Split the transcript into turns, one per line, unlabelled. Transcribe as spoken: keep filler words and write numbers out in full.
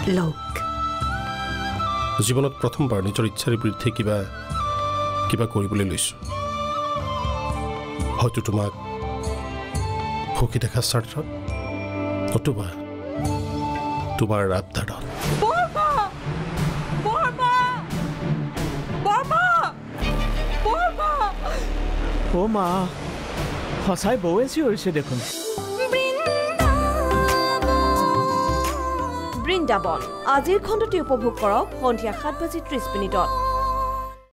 লোক
জীৱনত প্ৰথমবাৰ নিজৰ ইচ্ছাৰ বিৰুদ্ধে কিবা কিবা কৰিবলৈ লৈছো হয়তো তোমাক সুখী দেখা স্বাৰ্থত নতুবা তোমাৰ আবদাৰত
ও মা সঁচাই বৌৱে চিঞৰিছে দেখোন
বৃন্দাবন আজিৰ খণ্ডটি উপভোগ কৰক সন্ধিয়া সাত বাজি ত্ৰিশ মিনিটত।